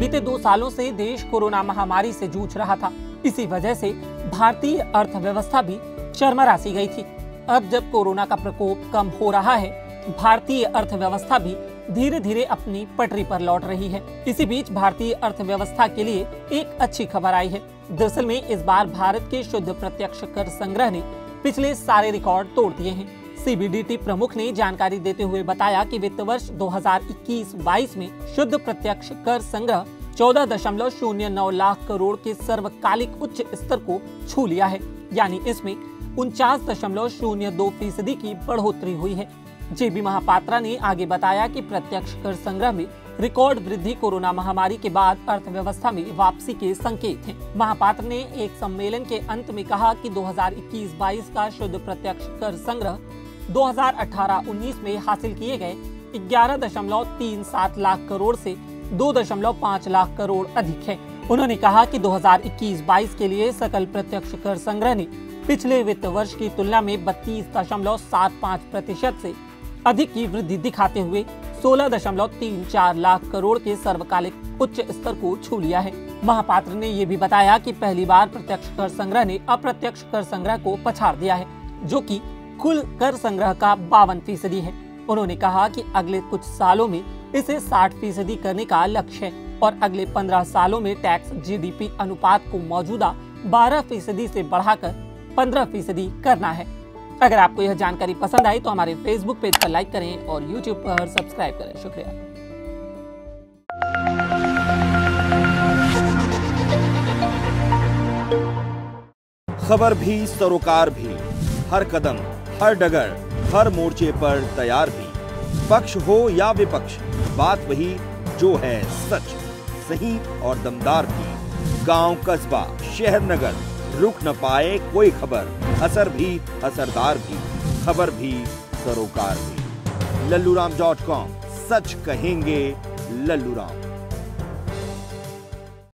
बीते 2 सालों से देश कोरोना महामारी से जूझ रहा था। इसी वजह से भारतीय अर्थव्यवस्था भी चरमरा सी गई थी। अब जब कोरोना का प्रकोप कम हो रहा है, भारतीय अर्थव्यवस्था भी धीरे धीरे अपनी पटरी पर लौट रही है। इसी बीच भारतीय अर्थव्यवस्था के लिए एक अच्छी खबर आई है। दरअसल में इस बार भारत के शुद्ध प्रत्यक्ष कर संग्रह ने पिछले सारे रिकॉर्ड तोड़ दिए हैं। सीबीडीटी प्रमुख ने जानकारी देते हुए बताया कि वित्त वर्ष 2021-22 में शुद्ध प्रत्यक्ष कर संग्रह 14.09 लाख करोड़ के सर्वकालिक उच्च स्तर को छू लिया है, यानी इसमें 49.02% की बढ़ोतरी हुई है। जेबी महापात्रा ने आगे बताया कि प्रत्यक्ष कर संग्रह में रिकॉर्ड वृद्धि कोरोना महामारी के बाद अर्थव्यवस्था में वापसी के संकेत हैं। महापात्र ने एक सम्मेलन के अंत में कहा कि 2021-22 का शुद्ध प्रत्यक्ष कर संग्रह 2018-19 में हासिल किए गए 11.37 लाख करोड़ से 2.5 लाख करोड़ अधिक है। उन्होंने कहा कि 2021-22 के लिए सकल प्रत्यक्ष कर संग्रह ने पिछले वित्त वर्ष की तुलना में 32.75% से अधिक की वृद्धि दिखाते हुए 16.34 लाख करोड़ के सर्वकालिक उच्च स्तर को छू लिया है। महापात्र ने ये भी बताया कि पहली बार प्रत्यक्ष कर संग्रह ने अप्रत्यक्ष कर संग्रह को पछाड़ दिया है, जो कि कुल कर संग्रह का 52% है। उन्होंने कहा कि अगले कुछ सालों में इसे 60% करने का लक्ष्य है और अगले 15 सालों में टैक्स जीडीपी अनुपात को मौजूदा 12% से बढ़ाकर 15% करना है। अगर आपको यह जानकारी पसंद आई तो हमारे फेसबुक पेज पर लाइक करें और यूट्यूब पर सब्सक्राइब करें। शुक्रिया। खबर भी सरोकार भी, हर कदम हर डगर हर मोर्चे पर तैयार भी। पक्ष हो या विपक्ष, बात वही जो है सच, सही और दमदार भी। गांव कस्बा शहर नगर, रुक न पाए कोई खबर, असर भी असरदार भी, खबर भी सरोकार भी। लल्लूराम.com, सच कहेंगे लल्लूराम।